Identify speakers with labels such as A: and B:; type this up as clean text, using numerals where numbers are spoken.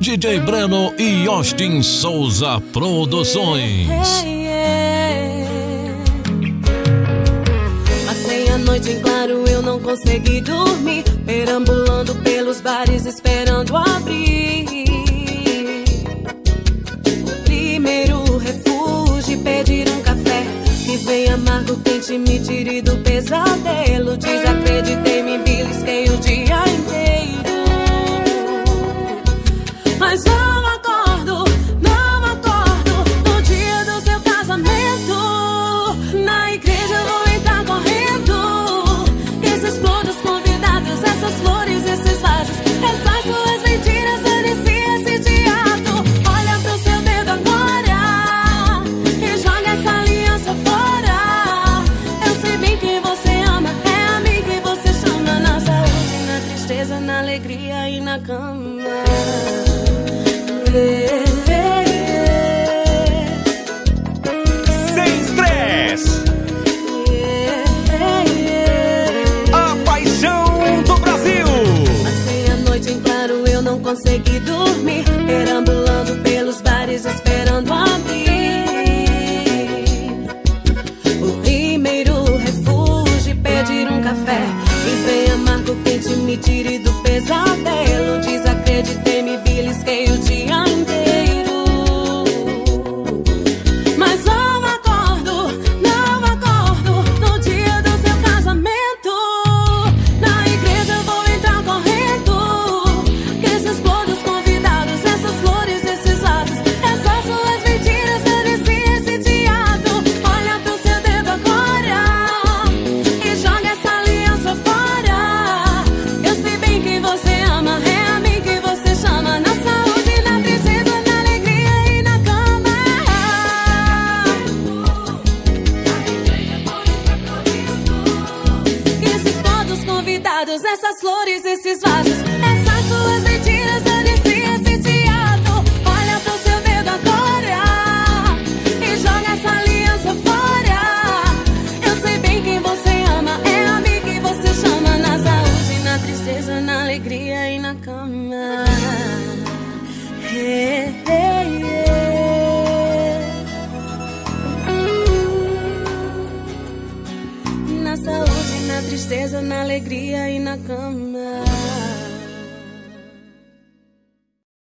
A: DJ Breno e Austin Souza Produções.
B: Passei a noite em claro, eu não consegui dormir, perambulando pelos bares esperando abrir. Primeiro refúgio, pedir um café que vem amargo, quente, me tire do pesadelo. Desacreditei, me belisquei o dia inteiro, mas não acordo no dia do seu casamento. Na igreja eu vou entrar correndo, esses flores convidados, essas flores, esses vasos, essas suas mentiras, dane-se esse teatro. Olha pro seu dedo agora e joga essa aliança fora. Eu sei bem que você ama, é a mim que você chama. Na saúde, na tristeza, na alegria e na cama.
C: Sem estresse, a paixão do Brasil.
B: Passei a noite em claro, eu não consegui dormir, perambulando pelos bares esperando abrir. O primeiro refúgio, pedir um café e vem amargo, quente, me tire do pesadelo. Desacreditei, me belisquei o dia inteiro, mas não acordo no dia do seu casamento. Na igreja eu vou entrar correndo, que esses flores convidados, essas flores, esses vasos, essas suas mentiras, dane-se esse teatro. Olha pro seu dedo agora e joga essa aliança fora. Eu sei bem que você ama, é a mim que você chama. Na saúde, na tristeza, na alegria e na cama. Esses todos convidados, essas flores, esses vasos, essas suas mentiras, dane-se esse teatro. Olha pro seu dedo agora e joga essa aliança fora. Eu sei bem quem você ama, é a mim que você chama. Na saúde, na tristeza, na alegria e na cama. Na saúde, na tristeza, na alegria e na cama.